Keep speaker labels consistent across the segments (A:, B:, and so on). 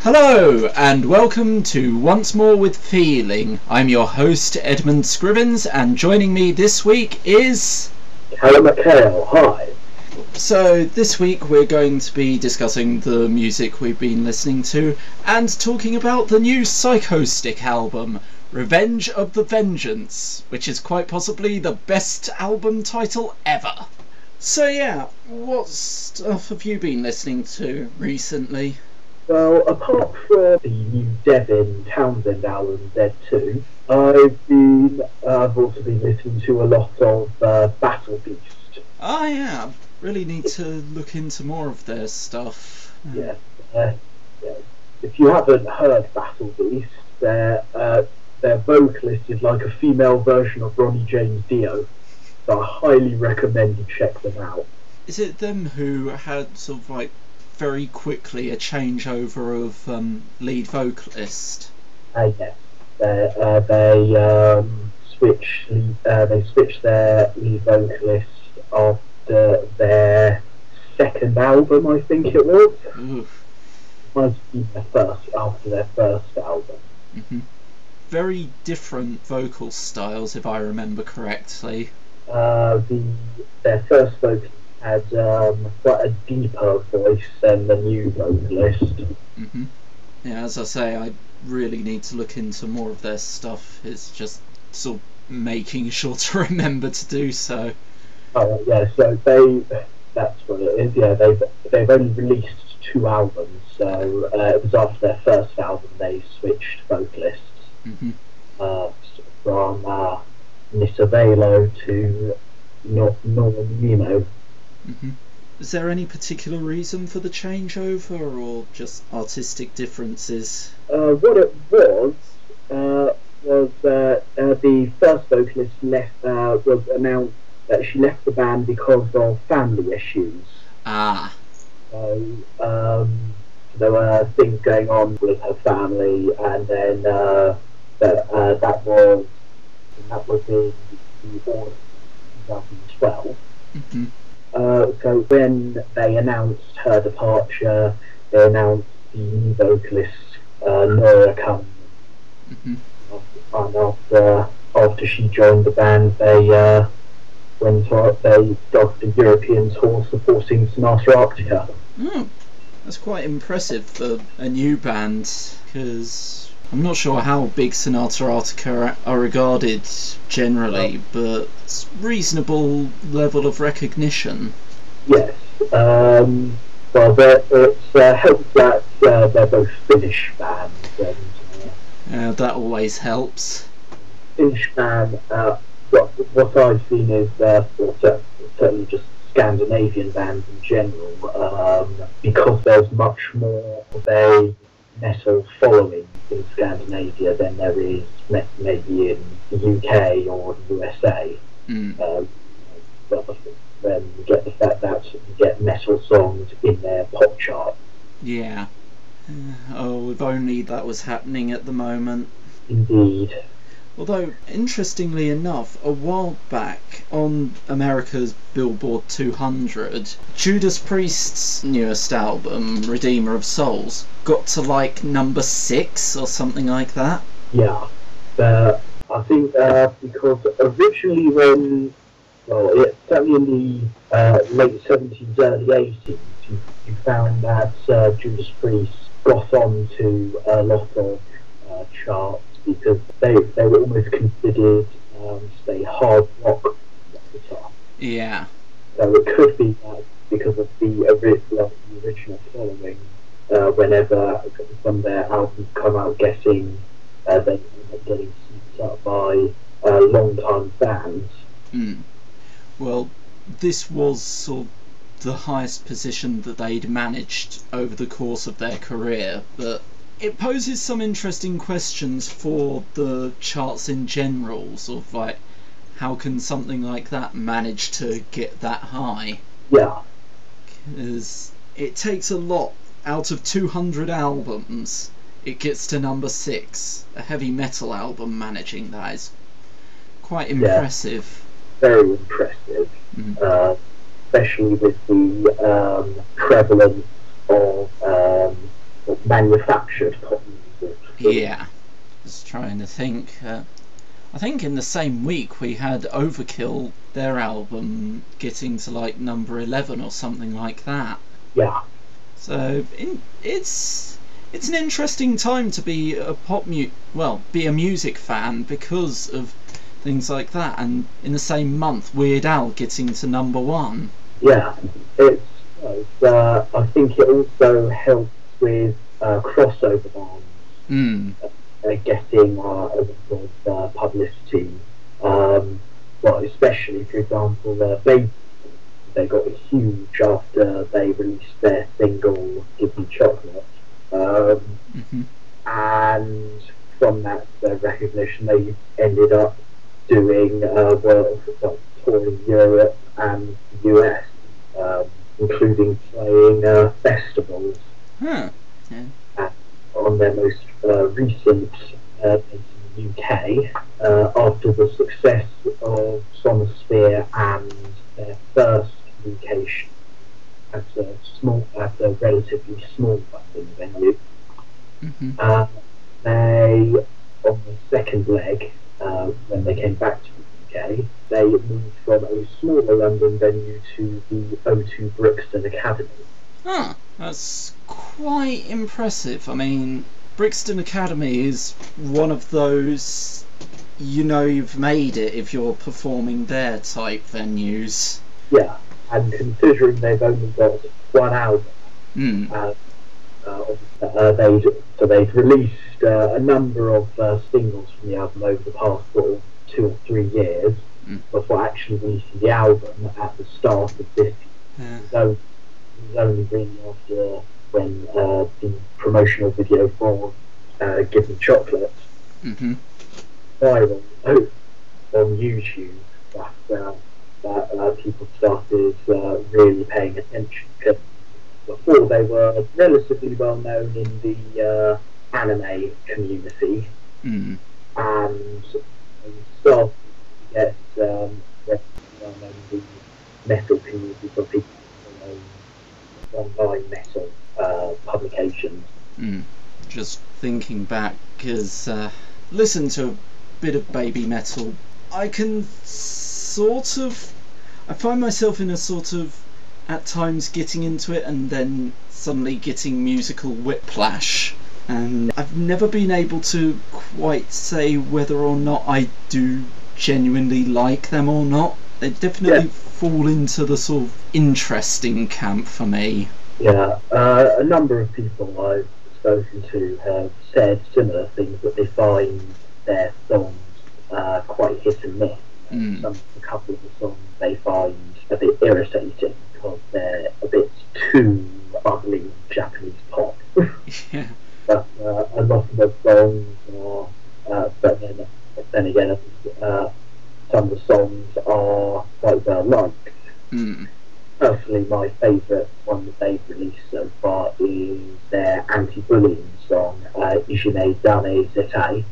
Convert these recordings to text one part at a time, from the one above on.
A: Hello and welcome to Once More with Feeling. I'm your host Edmund Scribbins, and joining me this week is
B: Callum McHale. Hi.
A: So this week we're going to be discussing the music we've been listening to and talking about the new Psychostick album, Revenge of the Vengeance, which is quite possibly the best album title ever. So yeah, what stuff have you been listening to recently?
B: Well, apart from the new Devin Townsend album, Dead 2, I've also been listening to a lot of Battle Beast.
A: Oh yeah, really need to look into more of their stuff.
B: Yeah. If you haven't heard Battle Beast, their vocalist is like a female version of Ronnie James Dio, so I highly recommend you check them out.
A: Is it them who had sort of like very quickly a changeover of lead vocalist?
B: Yes. They switched their lead vocalist after their second album, I think it was.
A: Oof.
B: Must be after their first album.
A: Mm-hmm. Very different vocal styles, if I remember correctly.
B: Their first vocalist had quite a deeper voice than the new vocalist.
A: Mm-hmm. Yeah, as I say, I really need to look into more of their stuff. It's just sort of making sure to remember to do so.
B: Oh yeah, so that's what it is. Yeah, they've only released 2 albums, so it was after their first album they switched vocalists.
A: Mm-hmm.
B: From Nissa Velo to Norman Nemo.
A: Mm-hmm. Is there any particular reason for the changeover, or just artistic differences?
B: What it was the first vocalist was announced that she left the band because of family issues.
A: Ah.
B: So there were things going on with her family, and then that was in the autumn of 2012.
A: Mm-hmm.
B: So when they announced her departure, they announced the new vocalist, Nora coming.
A: Mm-hmm.
B: And after she joined the band, they started the European tour supporting Sonata Arctica.
A: Oh, that's quite impressive for a new band, because I'm not sure how big Sonata Arctica are regarded generally, but it's reasonable level of recognition.
B: Yes. Well, it helps that they're both Finnish bands. And,
A: that always helps.
B: Finnish band, what I've seen is certainly just Scandinavian bands in general, because there's much more of a metal following in Scandinavia than there is maybe in the UK or the USA. Then you get the fact that you get metal songs in their pop chart.
A: Yeah. Oh, if only that was happening at the moment.
B: Indeed.
A: Although, interestingly enough, a while back on America's Billboard 200, Judas Priest's newest album, Redeemer of Souls, got to like number 6 or something like that.
B: Yeah, I think because originally certainly in the late 70s, early 80s, you found that Judas Priest got on to a lot of charts because they were almost considered, say, hard rock at the time.
A: Yeah.
B: So it could be that because of the original following, whenever some of their albums come out, they end up getting scooped up by long-time fans.
A: Well, this was sort of the highest position that they'd managed over the course of their career, but it poses some interesting questions for the charts in general, sort of like, how can something like that manage to get that high?
B: Yeah.
A: Because it takes a lot. Out of 200 albums, it gets to number 6. A heavy metal album managing that is quite impressive.
B: Yeah, very impressive. especially with the prevalence of manufactured pop music.
A: Yeah, just trying to think. I think in the same week we had Overkill, their album, getting to like number 11 or something like that.
B: Yeah.
A: So it's an interesting time to be a be a music fan because of things like that. And in the same month, Weird Al getting to number 1.
B: Yeah, I think it also helps with crossover bands getting a lot of publicity. Well, especially, for example, they got huge after they released their single "Give Me Chocolate," and from that recognition, they ended up doing touring Europe and the US, including playing festivals.
A: Yeah.
B: On their most recent in the UK, after the success of Sonosphere and their first UK show at a relatively small venue, they, on the second leg, when they came back to the UK, they moved from a smaller London venue to the O2 Brixton Academy.
A: Huh, that's quite impressive. I mean, Brixton Academy is one of those, you've made it if you're performing there type venues.
B: Yeah, and considering they've only got one album, they've released a number of singles from the album over the past 2 or 3 years before actually releasing the album at the start of this year. So it was only really after when the promotional video for Give Me Chocolate viral on YouTube that people started really paying attention. Because before they were relatively well known in the anime community, and they started to get well known in the metal community for people online metal publications.
A: Just thinking back, because listen to a bit of baby metal, I find myself in a sort of, at times getting into it and then suddenly getting musical whiplash, and I've never been able to quite say whether or not I do genuinely like them or not. They definitely fall into the sort of interesting camp for me.
B: Yeah, a number of people I've spoken to have said similar things, that they find their songs quite hit and miss. A couple of the songs they find a bit irritating because they're a bit too bubbly Japanese pop.
A: Yeah.
B: But a lot of the songs are, but then again, some of the songs are quite well liked. Personally, my favourite one that they've released so far is their anti-bullying song, Ijime Dane Zetai,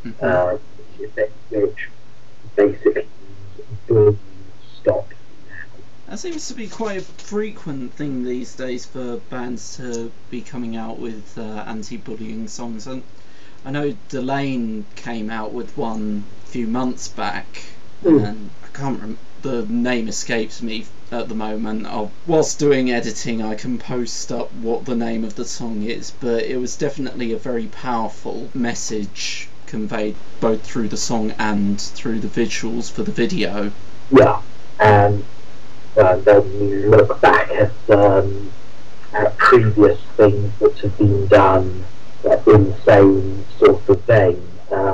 B: which basically means bullying stop now.
A: That seems to be quite a frequent thing these days for bands to be coming out with anti-bullying songs. And I know Delane came out with one a few months back, and I can't remember, the name escapes me at the moment. Whilst doing editing, I can post up what the name of the song is, but it was definitely a very powerful message conveyed both through the song and through the visuals for the video.
B: Yeah, and then you look back at previous things that have been done in the same sort of vein.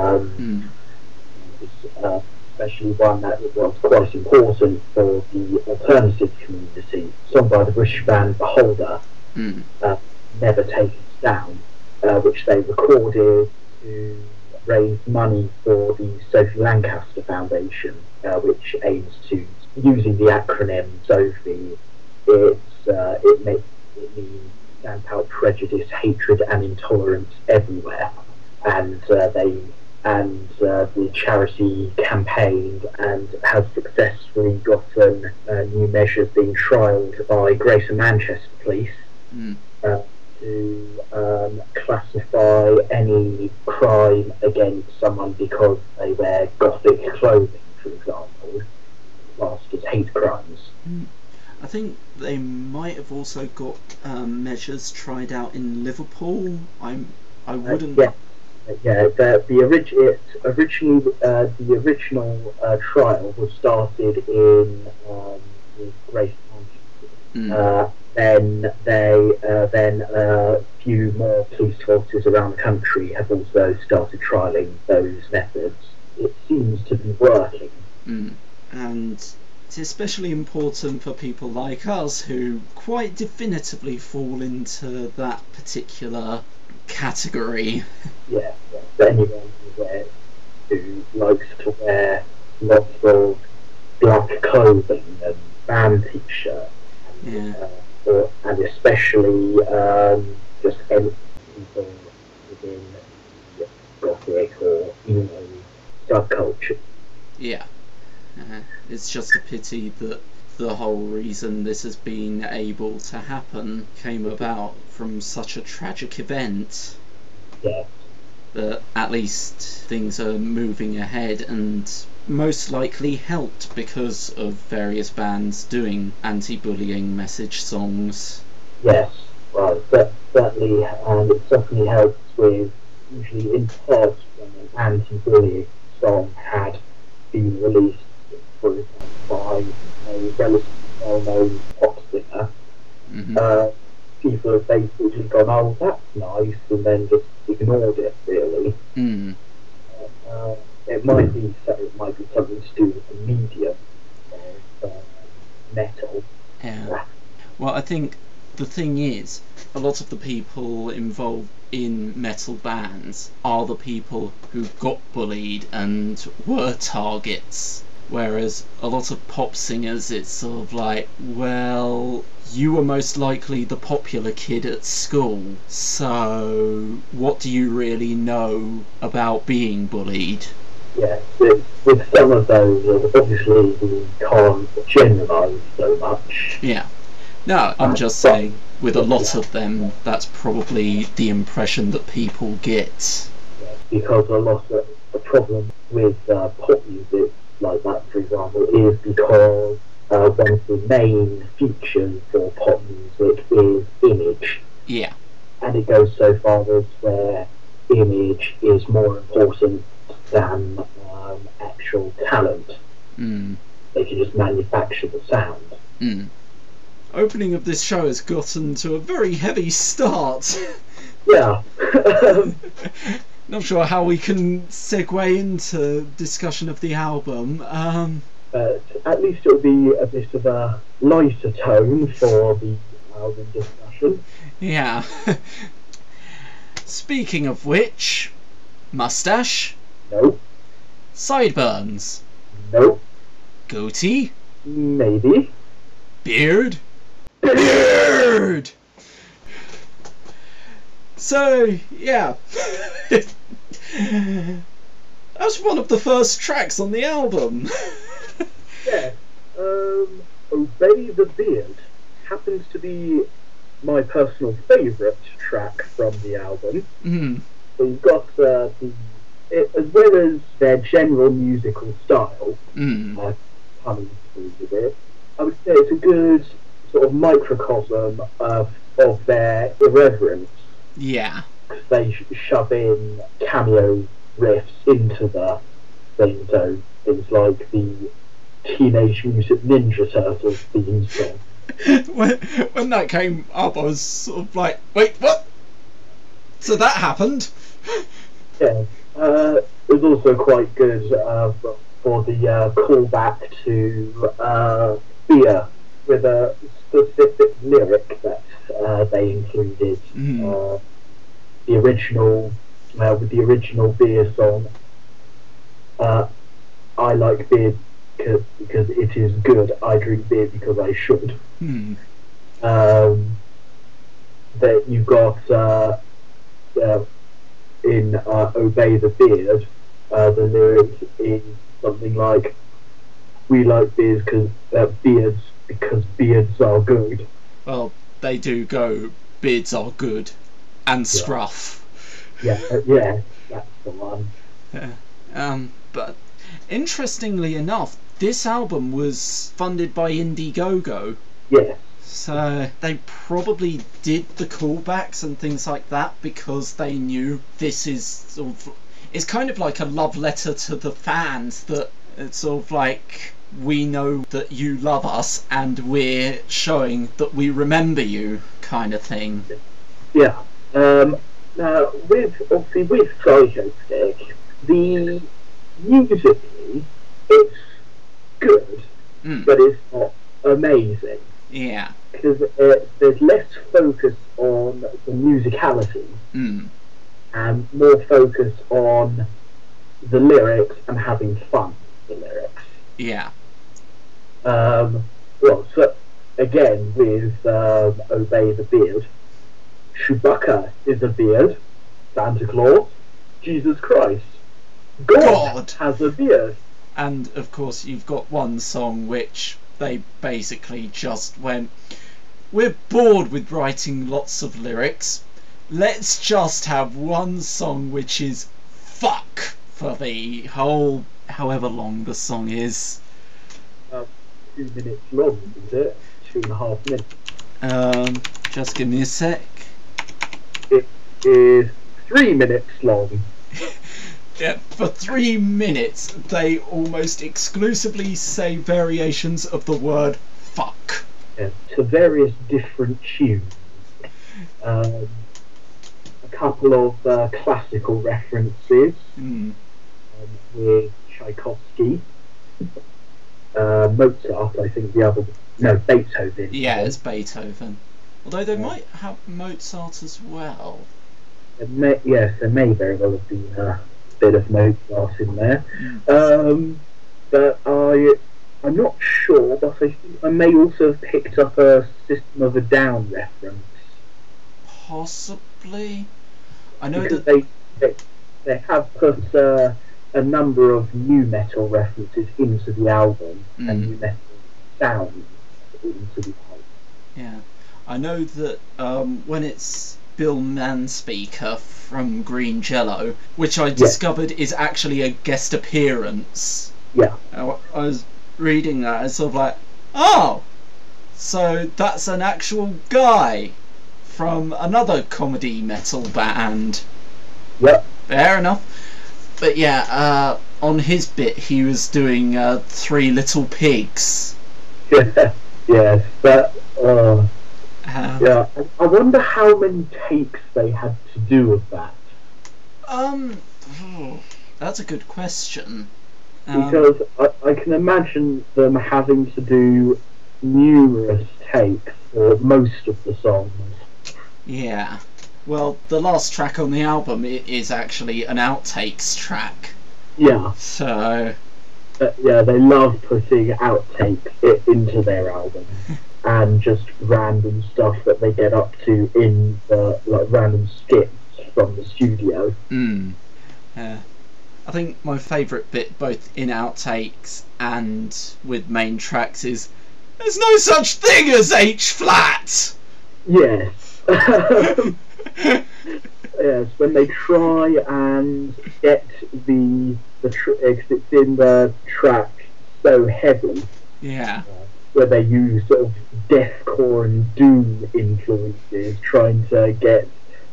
B: Especially one that was quite important for the alternative community, sung by the British band Beholder, Never Take Us Down, which they recorded to raise money for the Sophie Lancaster Foundation, which aims to, using the acronym SOPHIE, it means stamp out prejudice, hatred and intolerance everywhere. And the charity campaigned and has successfully gotten new measures being trialled by Greater Manchester Police to to classify any crime against someone because they wear gothic clothing, for example, classed as hate crimes.
A: I think they might have also got measures tried out in Liverpool. I wouldn't.
B: Yeah. The original trial was started in Grace County. Then a few more police forces around the country have also started trialling those methods. It seems to be working.
A: And it's especially important for people like us who quite definitively fall into that particular category.
B: Yeah. Anyone who likes to wear lots of black clothing and band t-shirts. And especially just any people within the gothic or emo subculture.
A: Yeah. It's just a pity that the whole reason this has been able to happen came about from such a tragic event.
B: Yeah.
A: But at least things are moving ahead, and most likely helped because of various bands doing anti-bullying message songs.
B: Yes, well, certainly, and it certainly helps with, usually in part, when an anti-bullying song had been released, for example, by a relatively well-known pop singer. People have basically gone, oh, that's nice, and then just ignored it, really. It might be something to do with the medium of metal.
A: Yeah. Well, I think the thing is, a lot of the people involved in metal bands are the people who got bullied and were targets. Whereas a lot of pop singers, it's sort of like, well, you were most likely the popular kid at school, so what do you really know about being bullied?
B: Yeah, with some of those, obviously we can't generalise so much.
A: Yeah. No, I'm just saying, with a lot of them, that's probably the impression that people get.
B: Yeah, because a lot of the problem with pop music, like that, for example, is because one of the main features for pop music is image.
A: Yeah.
B: And it goes so far as where image is more important than actual talent. They can just manufacture the sound.
A: Opening of this show has gotten to a very heavy start.
B: Yeah.
A: Not sure how we can segue into discussion of the album.
B: But at least it'll be a bit of a lighter tone for the album discussion.
A: Yeah. Speaking of which, mustache?
B: Nope.
A: Sideburns?
B: Nope.
A: Goatee?
B: Maybe.
A: Beard? Beard! So, yeah. That's one of the first tracks on the album.
B: Yeah. Obey the Beard happens to be my personal favourite track from the album. So you've got as well as their general musical style, coming through with it, I would say it's a good sort of microcosm of their irreverence.
A: Yeah.
B: They shove in cameo riffs into the thing, so things like the Teenage Mutant Ninja Turtles theme song.
A: When that came up, I was sort of like, wait, what? So that happened?
B: Yeah. It was also quite good for the callback to Beer, with a specific lyric that they included. The original, with the original Beer song, I like beer because it is good. I drink beer because I should. That you've got in Obey the Beard, the lyric is something like, "We like beards because beards are good."
A: Well, they do go beards are good and scruff.
B: Yeah, that's the one.
A: Yeah. But interestingly enough, this album was funded by Indiegogo.
B: Yeah.
A: So they probably did the callbacks and things like that because they knew this is sort of, it's kind of like a love letter to the fans, that it's sort of like, we know that you love us and we're showing that we remember you, kind of thing.
B: Yeah. Now with Psycho Stick, the musically it's good, but it's not amazing.
A: Yeah.
B: Because there's less focus on the musicality and more focus on the lyrics and having fun with the lyrics.
A: Yeah.
B: Well, so again with Obey the Beard, Chewbacca is a beard, Santa Claus, Jesus Christ, God has a beard.
A: And of course you've got one song which they basically just went, we're bored with writing lots of lyrics, let's just have one song which is fuck for the whole, however long the song is.
B: 2 minutes long, is it? 2.5 minutes.
A: Just give me a sec.
B: It is 3 minutes long.
A: Yeah, for 3 minutes they almost exclusively say variations of the word fuck.
B: Yeah, to various different tunes. A couple of classical references with Tchaikovsky, Mozart, I think the other, no, Beethoven.
A: Yeah, it's Beethoven. Although they might have Mozart as well.
B: Yes, there may very well have been a bit of Mozart in there. But I'm not sure, but I think I may also have picked up a System of a Down reference.
A: Possibly. I know
B: because
A: that
B: they have put a number of new metal references into the album and new metal sounds into the album.
A: Yeah, I know that when it's Bill Manspeaker from Green Jello, which I discovered is actually a guest appearance.
B: Yeah.
A: I was reading that and sort of like, oh, so that's an actual guy from another comedy metal band.
B: Yep.
A: Fair enough. But yeah, on his bit he was doing Three Little Pigs.
B: Yes, but yeah, I wonder how many takes they had to do with that.
A: That's a good question.
B: Because I can imagine them having to do numerous takes for most of the songs.
A: Yeah. Well, the last track on the album is actually an outtakes track.
B: Yeah.
A: So...
B: yeah, they love putting outtakes into their album. And just random stuff that they get up to in the, like, random skits from the studio.
A: I think my favourite bit, both in outtakes and with main tracks, is there's no such thing as H flat.
B: Yes. Yes, when they try and get the it's in the track So Heavy.
A: Yeah.
B: Where they use sort of deathcore and doom influences, trying to get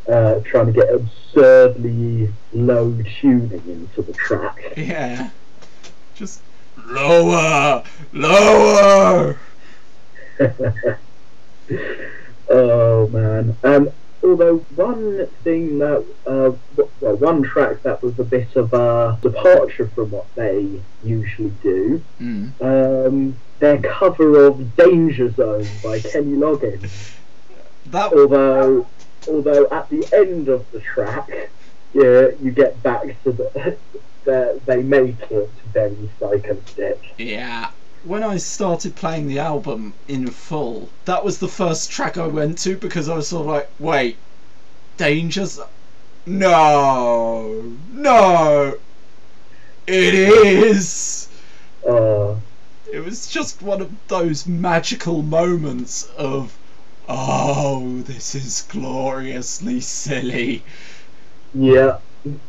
B: absurdly low tuning into the track.
A: Yeah. Just lower, lower.
B: Oh man. Although one thing that, one track that was a bit of a departure from what they usually do, their cover of Danger Zone by Kenny Loggins. Although at the end of the track, you get back to they make it very Psycho-Stick.
A: Yeah. When I started playing the album in full, that was the first track I went to, because I was sort of like, wait, Danger's... No! It is! It was just one of those magical moments of, oh, this is gloriously silly.
B: Yeah.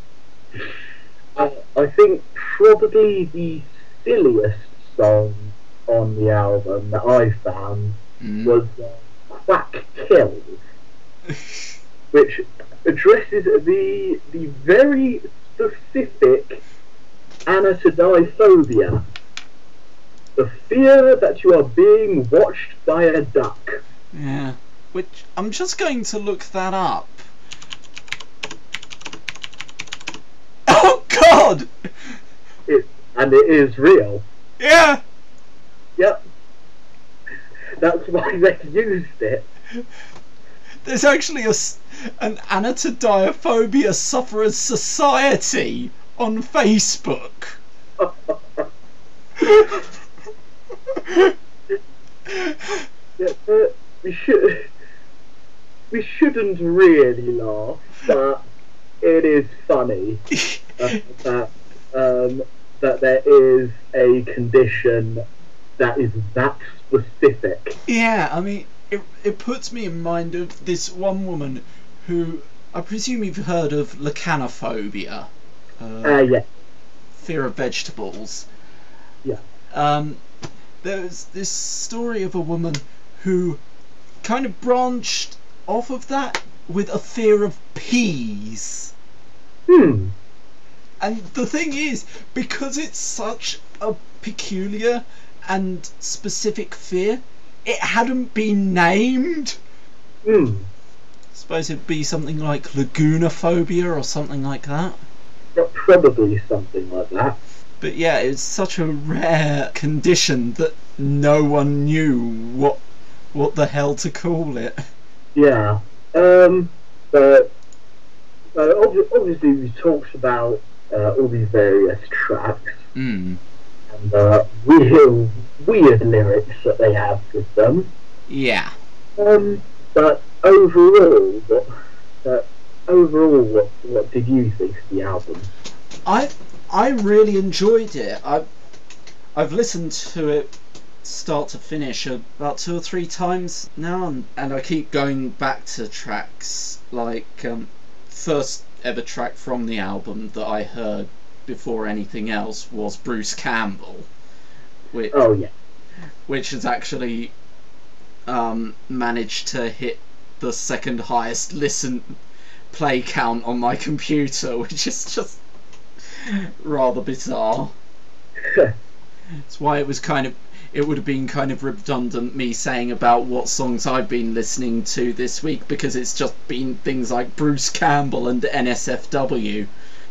B: I think probably the silliest song on the album that I found was Quack Kills, which addresses the very specific anatodophobia, the fear that you are being watched by a duck.
A: Yeah, which I'm just going to look that up. Oh God!
B: And it is real.
A: Yeah.
B: Yep. That's why they used it.
A: There's actually an anatodophobia sufferers society on Facebook.
B: Yeah, we shouldn't really laugh, but it is funny that there is a condition that is that specific.
A: Yeah, I mean, it puts me in mind of this one woman who, I presume you've heard of lechanophobia.
B: Yeah.
A: Fear of vegetables.
B: Yeah.
A: There's this story of a woman who kind of branched off of that with a fear of peas. And the thing is, because it's such a peculiar and specific fear, it hadn't been named. I suppose it'd be something like lagunophobia or something like that.
B: Probably something like that.
A: But yeah, it's such a rare condition that no one knew what the hell to call it.
B: Yeah. But obviously we talked about all these various tracks and real weird lyrics that they have with them.
A: Yeah.
B: But overall, what did you think of the album?
A: I really enjoyed it. I've listened to it start to finish about 2 or 3 times now, and I keep going back to tracks like first ever track from the album that I heard before anything else was Bruce Campbell, which has actually managed to hit the second highest play count on my computer, which is just rather bizarre. That's why it would have been kind of redundant me saying about what songs I've been listening to this week, because it's just been things like Bruce Campbell and NSFW.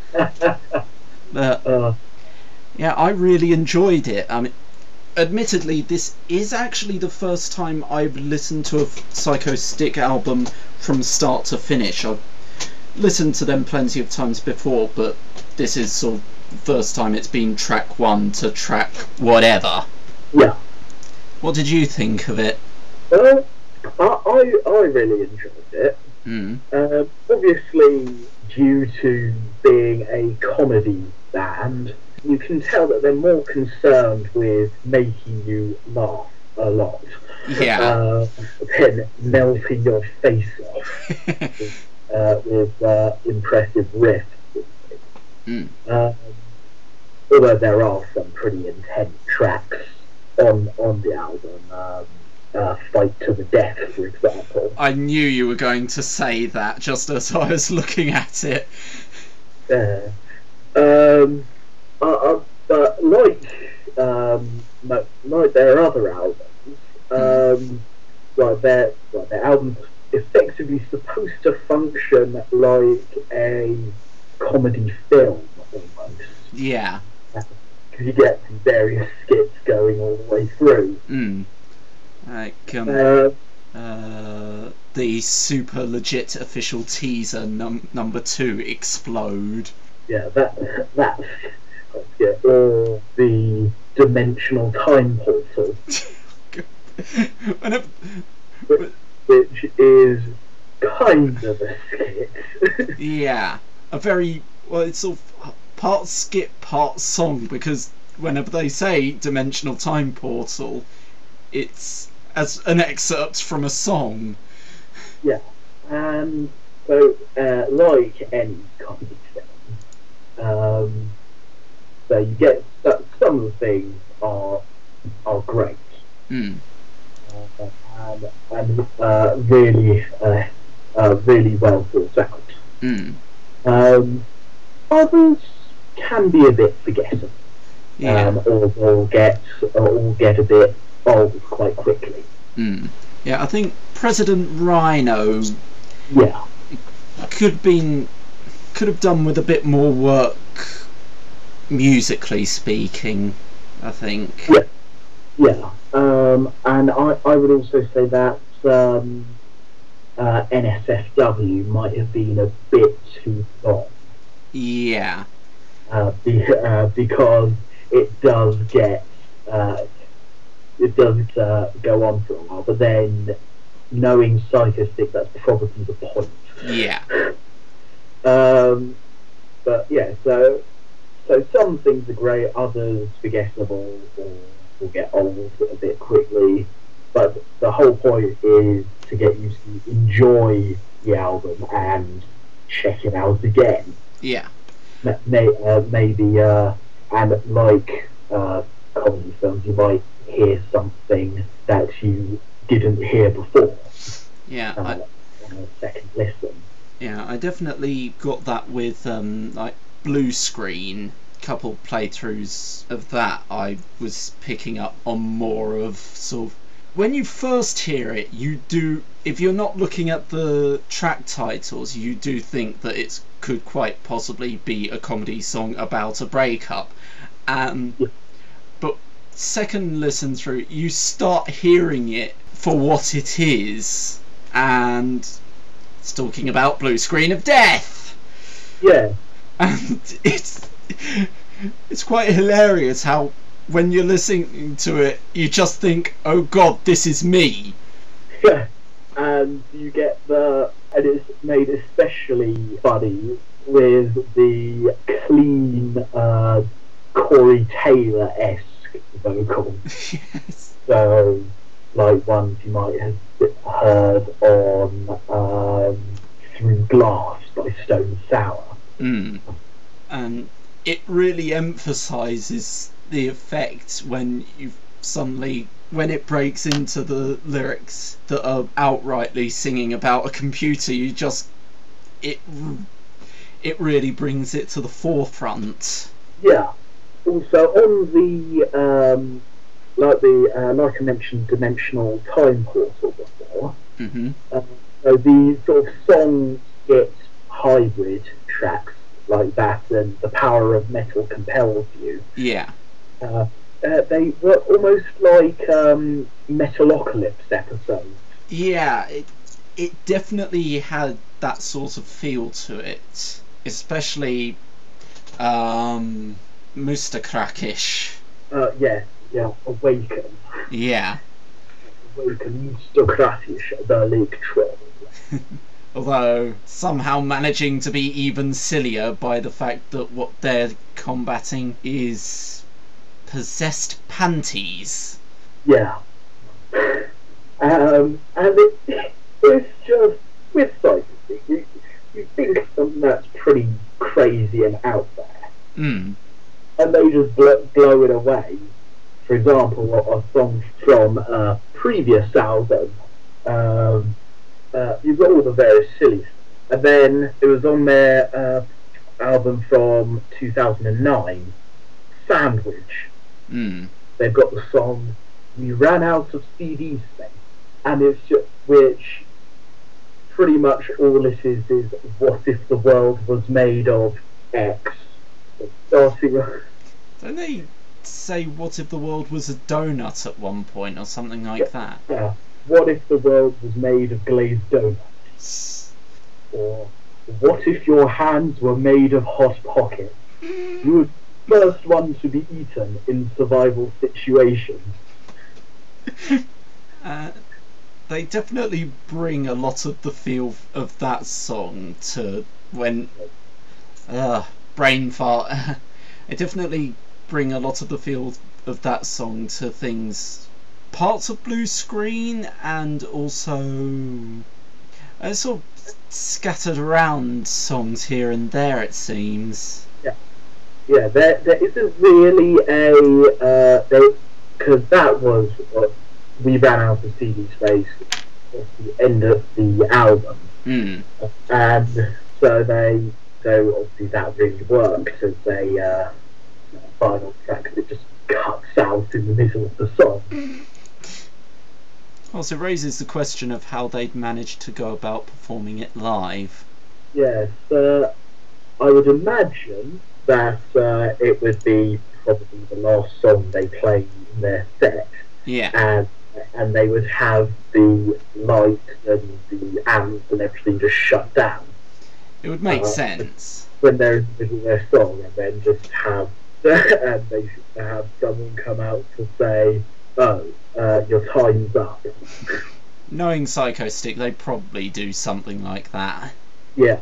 A: But yeah, I really enjoyed it. I mean, admittedly, this is actually the first time I've listened to a Psycho Stick album from start to finish. I've listened to them plenty of times before, but this is sort of the first time it's been track 1 to track whatever.
B: Yeah.
A: What did you think of it?
B: Well, I really enjoyed it. Obviously, due to being a comedy band, you can tell that they're more concerned with making you laugh a lot.
A: Yeah.
B: Than melting your face off with impressive riffs. Although there are some pretty intense tracks on the album, Fight to the Death, for example.
A: I knew you were going to say that just as I was looking at it.
B: But like their other albums, their album's effectively supposed to function like a comedy film, almost.
A: Yeah.
B: Because you get various skits going all the way through.
A: Like the super legit official teaser number 2, Explode.
B: Yeah, that's or the dimensional time portal, which is kind of a skit.
A: Yeah, it's sort of part skit, part song, because whenever they say dimensional time portal, it's as an excerpt from a song.
B: Yeah, and so like any comedy film, so you get some of the things are great,
A: Mm.
B: and really well thought out.
A: Mm.
B: Others can be a bit forgettable,
A: Yeah.
B: or get a bit old quite quickly.
A: Mm. Yeah, I think President Rhino
B: Yeah,
A: could have done with a bit more work, musically speaking, I think.
B: yeah. And I would also say that NSFW might have been a bit too long.
A: Yeah.
B: Because it does get go on for a while, but then knowing Psychostick, that's probably the point.
A: Yeah.
B: But yeah, so some things are great, others forgettable or will get old a bit quickly. But the whole point is to get you to enjoy the album and check it out again.
A: Yeah.
B: Maybe and like comedy films, you might hear something that you didn't hear before.
A: Yeah.
B: On a second listen.
A: Yeah, I definitely got that with like Blue Screen. Couple playthroughs of that, I was picking up on more of sort of, when you first hear it, you do, if you're not looking at the track titles, you do think that it could quite possibly be a comedy song about a breakup. But second listen through, you start hearing it for what it is, and it's talking about Blue Screen of Death.
B: Yeah.
A: And it's quite hilarious how when you're listening to it, you just think, oh god, this is me.
B: Yeah, and you get and it's made especially funny with the clean Corey Taylor-esque vocals.
A: Yes.
B: So, like ones you might have heard on Through Glass by Stone Sour.
A: And it really emphasises the effect when when it breaks into the lyrics that are outrightly singing about a computer. It really brings it to the forefront.
B: Yeah. Also on the like I mentioned, dimensional time portal before. So the sort of songs get hybrid tracks like that, and The Power of Metal Compels You.
A: Yeah.
B: They were almost like Metalocalypse episodes.
A: Yeah, it definitely had that sort of feel to it, especially Mustakrakish.
B: Yeah, Awaken.
A: Yeah.
B: Awaken Mustakrakish, the Lake Troll.
A: Although somehow managing to be even sillier by the fact that what they're combating is possessed panties.
B: Yeah. And it's just, with Psychostick, you think something that's pretty crazy and out there. And they just blow it away. For example, a song from a previous album, you've got all the various silly stuff. And then it was on their album from 2009, Sandwich. They've got the song We Ran Out of CD Space. And it's just, which pretty much all it is what if the world was made of X. Starting.
A: Don't they say what if the world was a donut at one point or something like that?
B: Yeah. What if the world was made of glazed donuts? Or what if your hands were made of Hot Pockets? You were the first one to be eaten in survival situations.
A: They definitely bring a lot of the feel of that song to when brain fart. They definitely bring a lot of the feel of that song to things parts of Blue Screen, and also sort of scattered around songs here and there, it seems.
B: Yeah, there isn't really a because that was what we ran out of CD space at the end of the album, and so obviously that really works as a final track, because it just cuts out in the middle of the song.
A: Also raises the question of how they'd managed to go about performing it live.
B: Yes, I would imagine that it would be probably the last song they played in their set.
A: Yeah.
B: And they would have the light and the amps and everything just shut down.
A: It would make sense.
B: When they're in the middle of their song, and then just have and they should have someone come out to say, "Oh, your time's up."
A: Knowing Psycho Stick, they'd probably do something like that.
B: Yeah.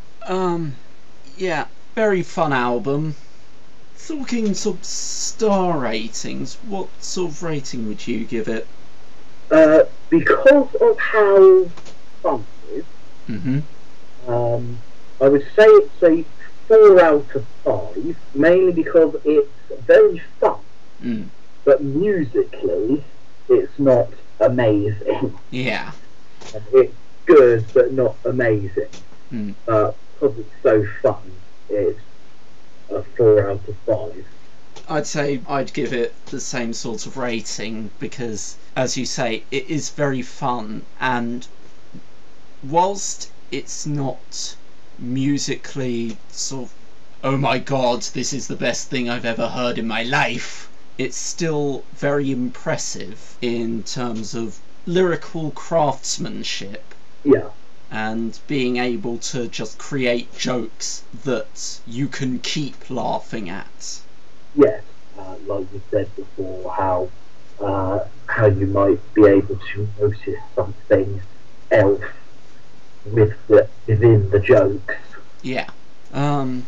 A: Yeah, very fun album. Talking sort of star ratings, what sort of rating would you give it?
B: Because of how fun it is, I would say it's a 4 out of 5, mainly because it's very fun, but musically it's not amazing.
A: Yeah.
B: It's good, but not amazing. But because it's so fun, it's a 4 out of 5.
A: I'd say I'd give it the same sort of rating because, as you say, it is very fun, and whilst it's not musically sort of, oh my god, this is the best thing I've ever heard in my life, it's still very impressive in terms of lyrical craftsmanship.
B: Yeah.
A: And being able to just create jokes that you can keep laughing at.
B: Yes, like you said before, how you might be able to notice something else within the jokes.
A: Yeah. And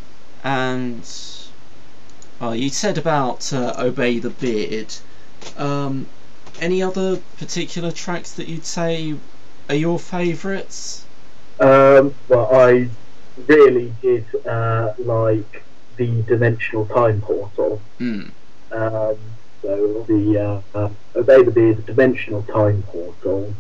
A: well, you said about Obey the Beard. Any other particular tracks that you'd say are your favourites?
B: Well, I really did like the Dimensional Time Portal. So the Obey the Beard, the Dimensional Time Portal,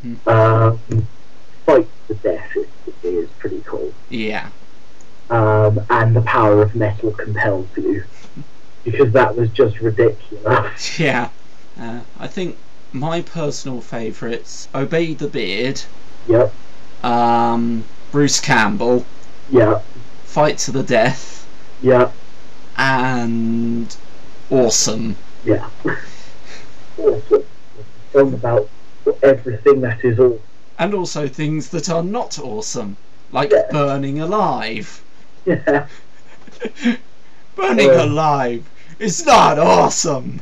B: Fight to the Death is pretty cool.
A: Yeah.
B: And The Power of Metal Compels You, because that was just ridiculous.
A: Yeah. I think my personal favourites: Obey the Beard.
B: Yep.
A: Bruce Campbell.
B: Yeah.
A: Fight to the Death.
B: Yeah.
A: And Awesome.
B: Yeah. Awesome. Song about everything that is awesome.
A: And also things that are not awesome, like Burning Alive.
B: Yeah.
A: Burning Alive is not awesome.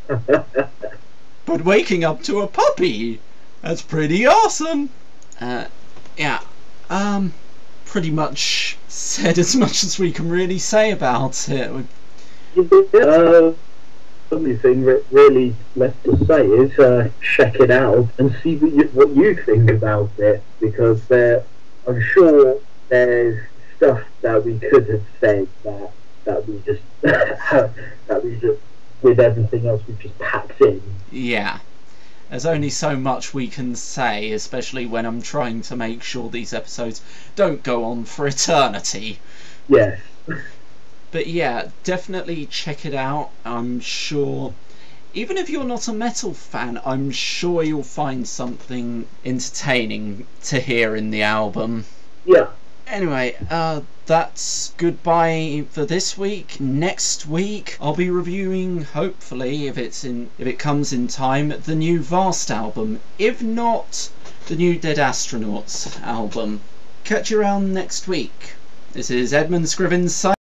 A: But waking up to a puppy, that's pretty awesome. Yeah. Pretty much said as much as we can really say about it.
B: The only thing really left to say is check it out and see what you think about it, because I'm sure there's stuff that we could have said that we just with everything else we've just packed in.
A: Yeah. There's only so much we can say, especially when I'm trying to make sure these episodes don't go on for eternity.
B: Yes.
A: But yeah, definitely check it out. I'm sure, even if you're not a metal fan, I'm sure you'll find something entertaining to hear in the album.
B: Yeah.
A: Anyway, that's goodbye for this week. Next week I'll be reviewing, hopefully, if it comes in time, the new Vast album. If not, the new Dead Astronauts album. Catch you around next week. This is Edmund Scrivens.